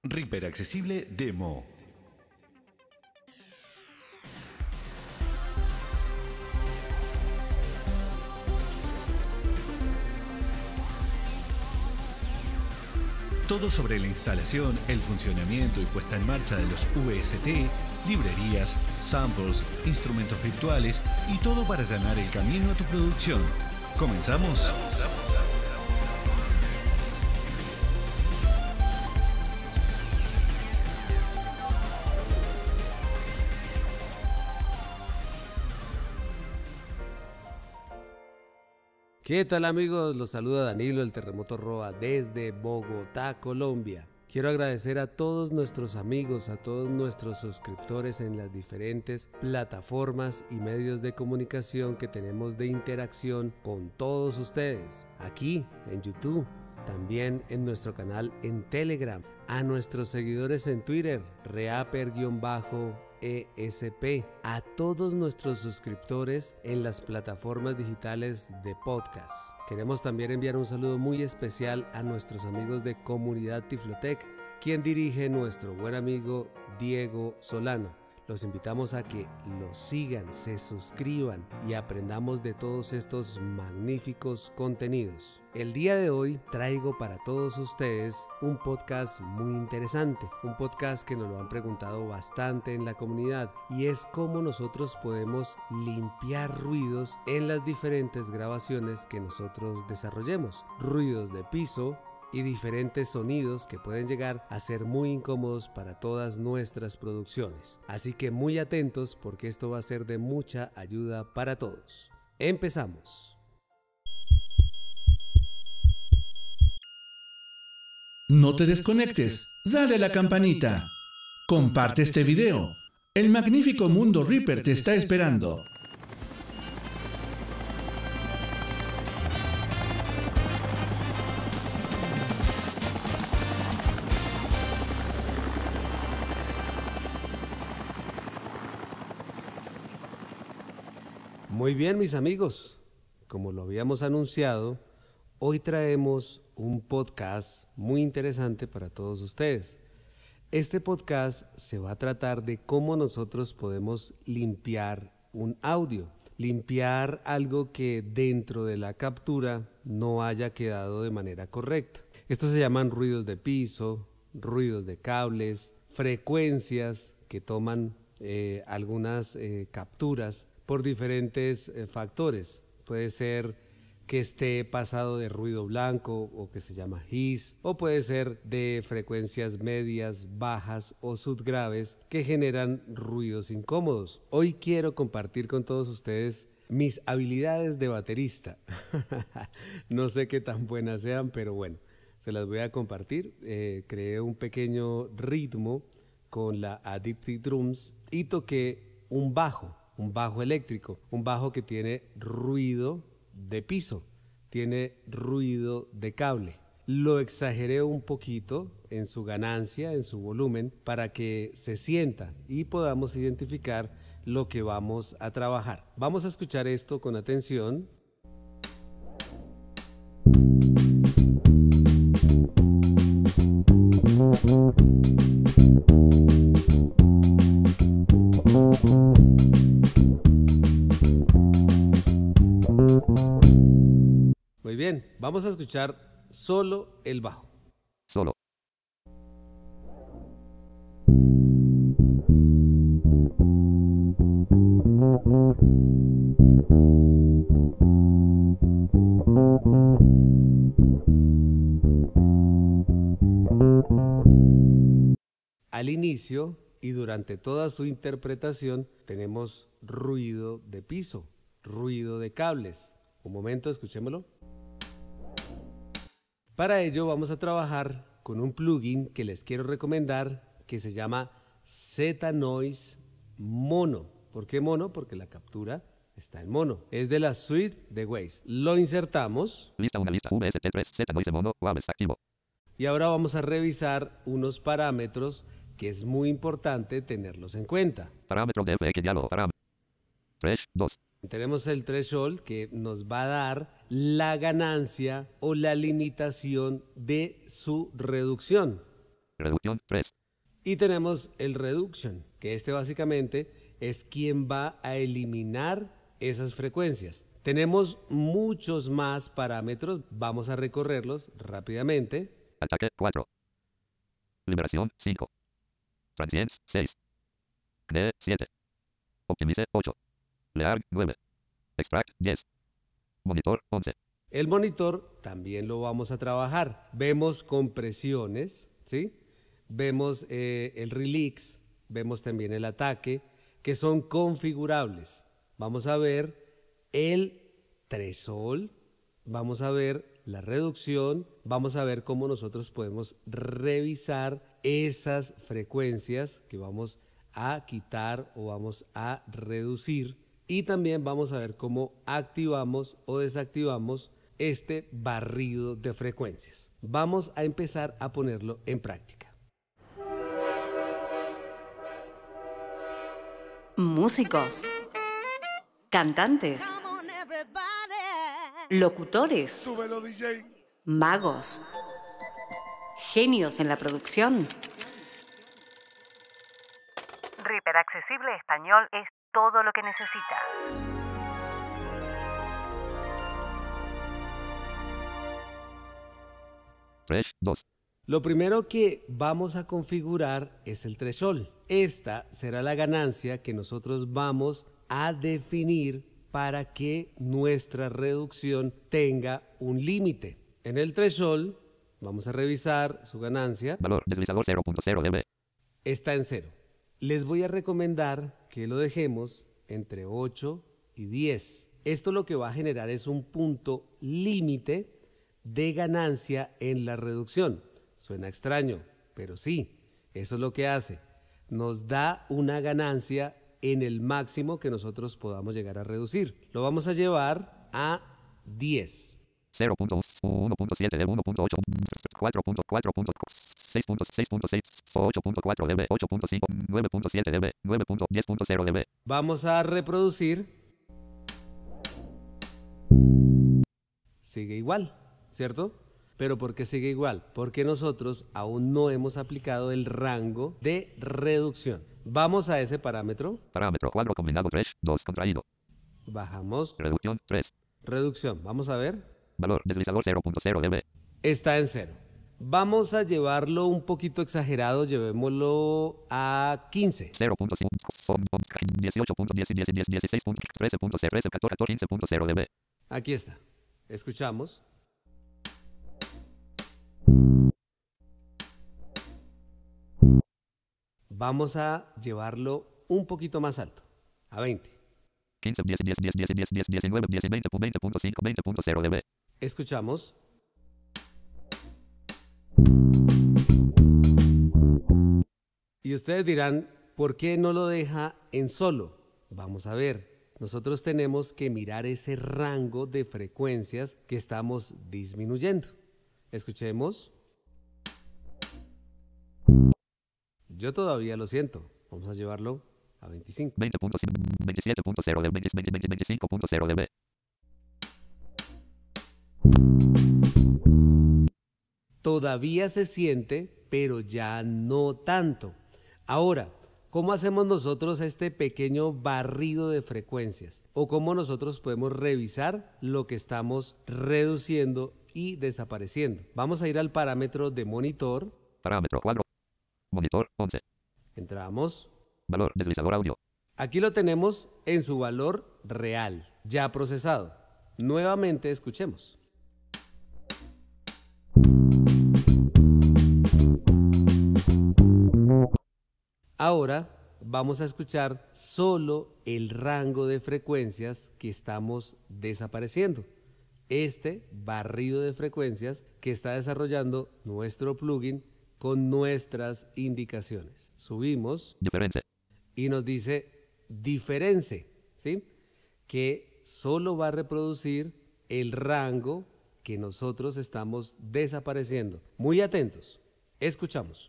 Reaper Accesible Demo. Todo sobre la instalación, el funcionamiento y puesta en marcha de los VST, librerías, samples, instrumentos virtuales y todo para allanar el camino a tu producción. ¿Comenzamos? ¿Qué tal amigos? Los saluda Danilo, el Terremoto Roa, desde Bogotá, Colombia. Quiero agradecer a todos nuestros amigos, a todos nuestros suscriptores en las diferentes plataformas y medios de comunicación que tenemos de interacción con todos ustedes. Aquí en YouTube, también en nuestro canal en Telegram, a nuestros seguidores en Twitter, Reaper_ESP, a todos nuestros suscriptores en las plataformas digitales de podcast. Queremos también enviar un saludo muy especial a nuestros amigos de Comunidad Tiflotec, quien dirige nuestro buen amigo Diego Solano. Los invitamos a que los sigan, se suscriban y aprendamos de todos estos magníficos contenidos. El día de hoy traigo para todos ustedes un podcast muy interesante, un podcast que nos lo han preguntado bastante en la comunidad, y es cómo nosotros podemos limpiar ruidos en las diferentes grabaciones que nosotros desarrollemos. Ruidos de piso y diferentes sonidos que pueden llegar a ser muy incómodos para todas nuestras producciones. Así que muy atentos porque esto va a ser de mucha ayuda para todos. Empezamos. No te desconectes, dale a la campanita. Comparte este video. El magnífico mundo Reaper te está esperando. Muy bien, mis amigos, como lo habíamos anunciado, hoy traemos un podcast muy interesante para todos ustedes. Este podcast se va a tratar de cómo nosotros podemos limpiar un audio, limpiar algo que dentro de la captura no haya quedado de manera correcta. Estos se llaman ruidos de piso, ruidos de cables, frecuencias que toman algunas capturas por diferentes factores. Puede ser que esté pasado de ruido blanco o que se llama hiss, o puede ser de frecuencias medias, bajas o subgraves que generan ruidos incómodos. Hoy quiero compartir con todos ustedes mis habilidades de baterista. No sé qué tan buenas sean, pero bueno, se las voy a compartir. Creé un pequeño ritmo con la Addictive Drums y toqué un bajo eléctrico, un bajo que tiene ruido de piso, tiene ruido de cable. Lo exageré un poquito en su ganancia, en su volumen, para que se sienta y podamos identificar lo que vamos a trabajar. Vamos a escuchar esto con atención. Muy bien, vamos a escuchar solo el bajo. Solo. Al inicio y durante toda su interpretación tenemos ruido de piso, ruido de cables. Un momento, escuchémoslo. Para ello vamos a trabajar con un plugin que les quiero recomendar que se llama Z-Noise Mono. ¿Por qué mono? Porque la captura está en mono. Es de la suite de Waves. Lo insertamos. Lista una lista VST3 Z-Noise Mono. Waves activo. Y ahora vamos a revisar unos parámetros que es muy importante tenerlos en cuenta. Parámetro de FX diálogo. Parámetro. 3, 2. Tenemos el threshold que nos va a dar la ganancia o la limitación de su reducción. Reducción 3. Y tenemos el reduction, que este básicamente es quien va a eliminar esas frecuencias. Tenemos muchos más parámetros, vamos a recorrerlos rápidamente. Ataque 4. Liberación 5. Transients 6. CNE 7. Optimize 8. Learn 9. Extract 10. Monitor 11. El monitor también lo vamos a trabajar. Vemos compresiones, ¿sí? Vemos el release, vemos también el ataque, que son configurables. Vamos a ver el threshold, vamos a ver la reducción, vamos a ver cómo nosotros podemos revisar esas frecuencias que vamos a quitar o vamos a reducir, y también vamos a ver cómo activamos o desactivamos este barrido de frecuencias. Vamos a empezar a ponerlo en práctica. Músicos, cantantes, locutores, Súbelo, DJ. magos, genios en la producción. Reaper Accesible Español es todo lo que necesitas. Fresh 2. Lo primero que vamos a configurar es el threshold. Esta será la ganancia que nosotros vamos a definir para que nuestra reducción tenga un límite. En el threshold vamos a revisar su ganancia. Valor deslizador 0.0 dB. Está en 0. Les voy a recomendar que lo dejemos entre 8 y 10. Esto lo que va a generar es un punto límite de ganancia en la reducción. Suena extraño, pero sí, eso es lo que hace. Nos da una ganancia en el máximo que nosotros podamos llegar a reducir. Lo vamos a llevar a 10. 0.1.7 dB, 1.8, 4.4, 6.6.6, 8.4 dB, 8.5, 9.7 dB, 9.10.0 dB. Vamos a reproducir. Sigue igual, ¿cierto? ¿Pero por qué sigue igual? Porque nosotros aún no hemos aplicado el rango de reducción. Vamos a ese parámetro. Parámetro cuadro combinado fresh 2 contraído. Bajamos. Reducción 3. Reducción. Vamos a ver. Valor deslizador 0.0 dB. Está en 0. Vamos a llevarlo un poquito exagerado. Llevémoslo a 15. 0.5, 18.10, 16.13.0, 15.0 dB. Aquí está. Escuchamos. Vamos a llevarlo un poquito más alto, a 20. 15, 10, 10, 10, 10, 10, 10, 19, 10, 20, 20.5, 20.0 dB. Escuchamos. Y ustedes dirán, ¿por qué no lo deja en solo? Vamos a ver. Nosotros tenemos que mirar ese rango de frecuencias que estamos disminuyendo. Escuchemos. Yo todavía lo siento. Vamos a llevarlo a 25. 20.5, 27.0 dB, 25.0 dB. Todavía se siente, pero ya no tanto. Ahora, ¿cómo hacemos nosotros este pequeño barrido de frecuencias? ¿O cómo nosotros podemos revisar lo que estamos reduciendo y desapareciendo? Vamos a ir al parámetro de monitor. Parámetro cuadro. Monitor 11. Entramos. Valor deslizador audio. Aquí lo tenemos en su valor real, ya procesado. Nuevamente escuchemos. Ahora vamos a escuchar solo el rango de frecuencias que estamos desapareciendo. Este barrido de frecuencias que está desarrollando nuestro plugin con nuestras indicaciones. Subimos. Diferencia. Y nos dice diferencia, ¿sí? Que solo va a reproducir el rango que nosotros estamos desapareciendo. Muy atentos. Escuchamos.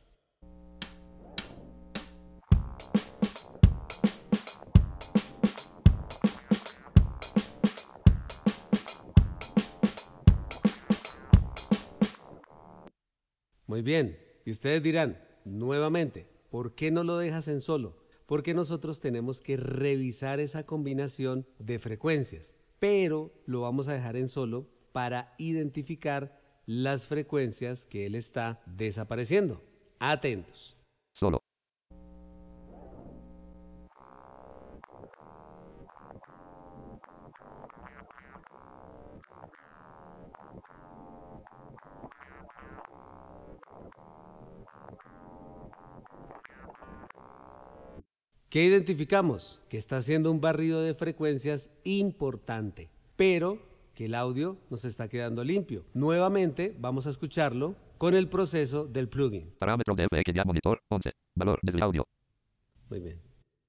Muy bien. Y ustedes dirán, nuevamente, ¿por qué no lo dejas en solo? Porque nosotros tenemos que revisar esa combinación de frecuencias, pero lo vamos a dejar en solo para identificar las frecuencias que él está desapareciendo. Atentos. Solo. ¿Qué identificamos? Que está haciendo un barrido de frecuencias importante, pero que el audio nos está quedando limpio. Nuevamente vamos a escucharlo con el proceso del plugin. Parámetro de FX ya monitor 11. Valor desde audio. Muy bien.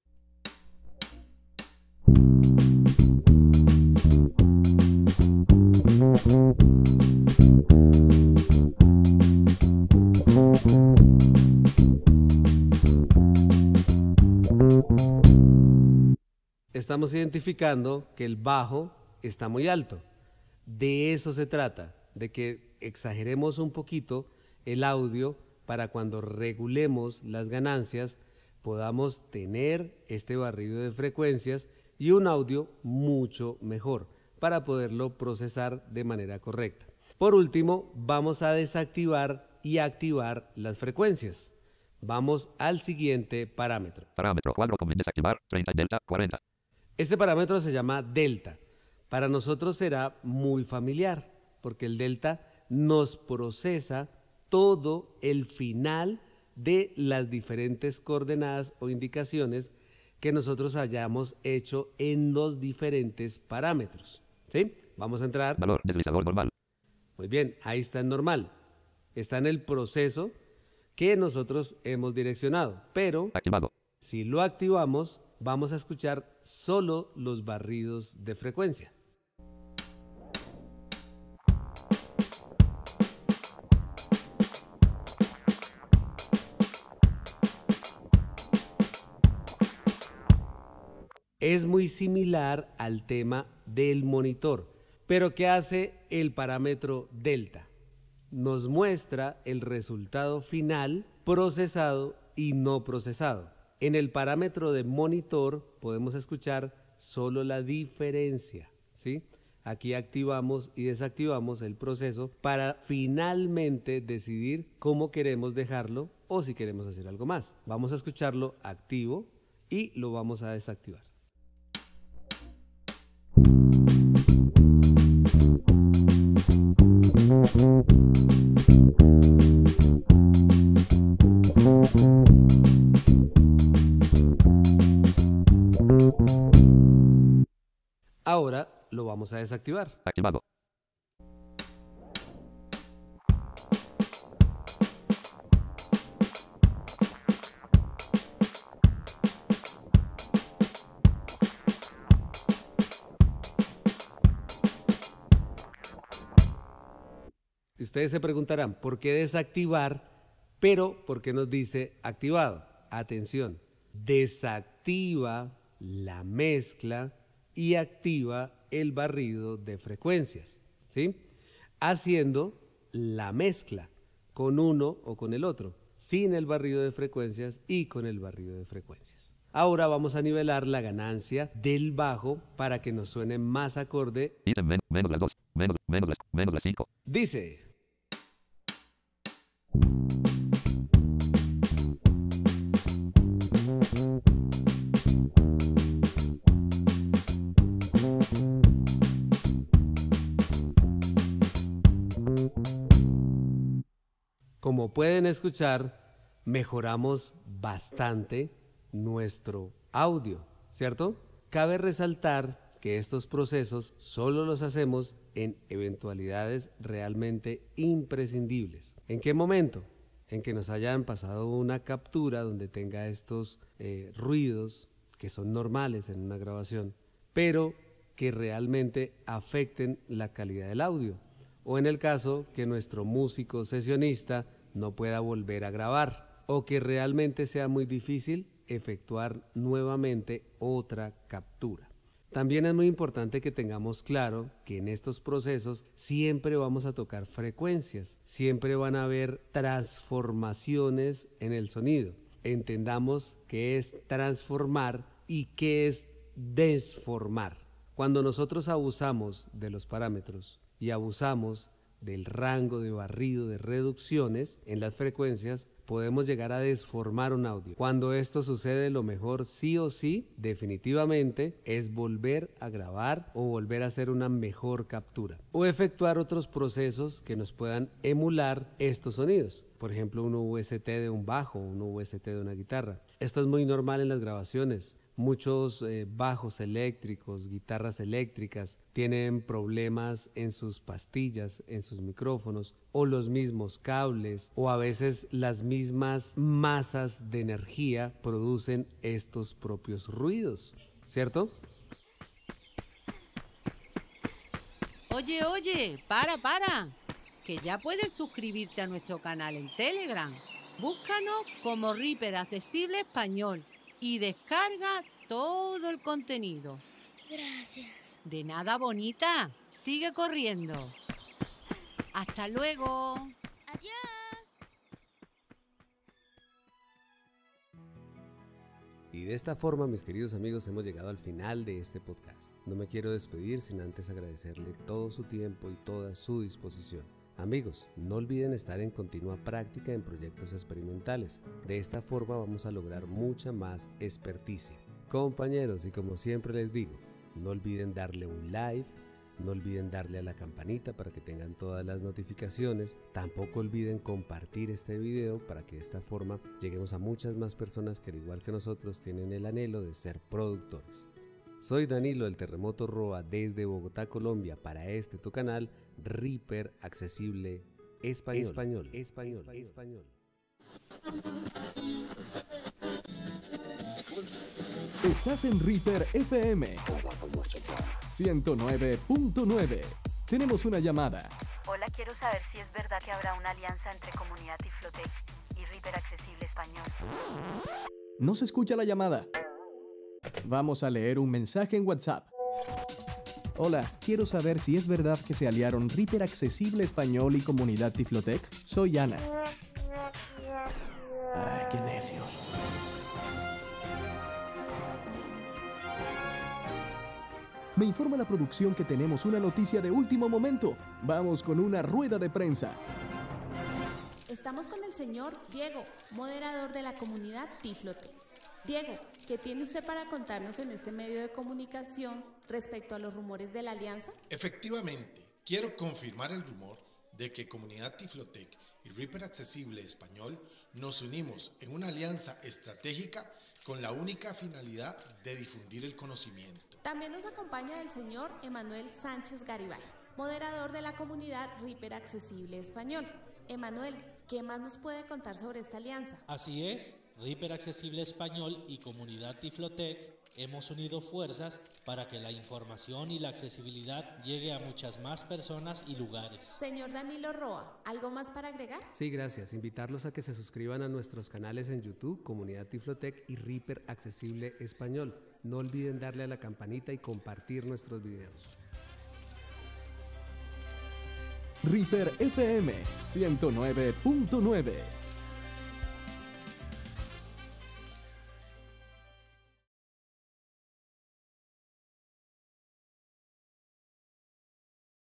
Estamos identificando que el bajo está muy alto. De eso se trata, de que exageremos un poquito el audio para cuando regulemos las ganancias podamos tener este barrido de frecuencias y un audio mucho mejor para poderlo procesar de manera correcta. Por último, vamos a desactivar y activar las frecuencias. Vamos al siguiente parámetro. Parámetro cuadro con desactivar 30 delta 40. Este parámetro se llama delta. Para nosotros será muy familiar porque el delta nos procesa todo el final de las diferentes coordenadas o indicaciones que nosotros hayamos hecho en los diferentes parámetros. ¿Sí? Vamos a entrar. Valor deslizador normal. Muy bien, ahí está en normal. Está en el proceso que nosotros hemos direccionado, pero Activado. si lo activamos, vamos a escuchar solo los barridos de frecuencia. Es muy similar al tema del monitor, pero ¿qué hace el parámetro delta? Nos muestra el resultado final procesado y no procesado. En el parámetro de monitor podemos escuchar solo la diferencia, ¿sí? Aquí activamos y desactivamos el proceso para finalmente decidir cómo queremos dejarlo o si queremos hacer algo más. Vamos a escucharlo activo y lo vamos a desactivar. Ahora lo vamos a desactivar. Activado. Ustedes se preguntarán, ¿por qué desactivar? Pero, ¿por qué nos dice activado? Atención, desactiva la mezcla y activa el barrido de frecuencias, ¿sí? Haciendo la mezcla con uno o con el otro, sin el barrido de frecuencias y con el barrido de frecuencias. Ahora vamos a nivelar la ganancia del bajo para que nos suene más acorde. Ítem menos las 2, menos las 5. Dice... Como pueden escuchar, mejoramos bastante nuestro audio, ¿cierto? Cabe resaltar que estos procesos solo los hacemos en eventualidades realmente imprescindibles. ¿En qué momento? En que nos hayan pasado una captura donde tenga estos ruidos que son normales en una grabación, pero que realmente afecten la calidad del audio. O en el caso que nuestro músico sesionista no pueda volver a grabar o que realmente sea muy difícil efectuar nuevamente otra captura. También es muy importante que tengamos claro que en estos procesos siempre vamos a tocar frecuencias, siempre van a haber transformaciones en el sonido. Entendamos qué es transformar y qué es desformar. Cuando nosotros abusamos de los parámetros y abusamos del rango de barrido de reducciones en las frecuencias, podemos llegar a desformar un audio. Cuando esto sucede, lo mejor sí o sí, definitivamente, es volver a grabar o volver a hacer una mejor captura o efectuar otros procesos que nos puedan emular estos sonidos. Por ejemplo, un VST de un bajo, un VST de una guitarra. Esto es muy normal en las grabaciones. Muchos bajos eléctricos, guitarras eléctricas tienen problemas en sus pastillas, en sus micrófonos, o los mismos cables, o a veces las mismas masas de energía producen estos propios ruidos, ¿cierto? Oye, para, que ya puedes suscribirte a nuestro canal en Telegram. Búscanos como Reaper Accesible Español y descarga todo el contenido. Gracias. De nada, bonita. Sigue corriendo. Hasta luego. Adiós. Y de esta forma, mis queridos amigos, hemos llegado al final de este podcast. No me quiero despedir sin antes agradecerle todo su tiempo y toda su disposición. Amigos, no olviden estar en continua práctica en proyectos experimentales. De esta forma vamos a lograr mucha más experticia. Compañeros, y como siempre les digo, no olviden darle un like, no olviden darle a la campanita para que tengan todas las notificaciones. Tampoco olviden compartir este video para que de esta forma lleguemos a muchas más personas que al igual que nosotros tienen el anhelo de ser productores. Soy Danilo del Terremoto Roa desde Bogotá, Colombia, para este tu canal Reaper Accesible Español. Estás en Reaper FM 109.9. Tenemos una llamada. Hola, quiero saber si es verdad que habrá una alianza entre Comunidad Tiflotec y Reaper Accesible Español. No se escucha la llamada. Vamos a leer un mensaje en WhatsApp. Hola, quiero saber si es verdad que se aliaron Reaper Accesible Español y Comunidad Tiflotec. Soy Ana. Ay, qué necio. Me informa la producción que tenemos una noticia de último momento. Vamos con una rueda de prensa. Estamos con el señor Diego, moderador de la comunidad Tiflotec. Diego, ¿qué tiene usted para contarnos en este medio de comunicación respecto a los rumores de la alianza? Efectivamente, quiero confirmar el rumor de que Comunidad Tiflotec y Reaper Accesible Español nos unimos en una alianza estratégica con la única finalidad de difundir el conocimiento. También nos acompaña el señor Emanuel Sánchez Garibay, moderador de la comunidad Reaper Accesible Español. Emanuel, ¿qué más nos puede contar sobre esta alianza? Así es, Reaper Accesible Español y Comunidad Tiflotec hemos unido fuerzas para que la información y la accesibilidad llegue a muchas más personas y lugares. Señor Danilo Roa, ¿algo más para agregar? Sí, gracias. Invitarlos a que se suscriban a nuestros canales en YouTube, Comunidad Tiflotec y Reaper Accesible Español. No olviden darle a la campanita y compartir nuestros videos. Reaper FM 109.9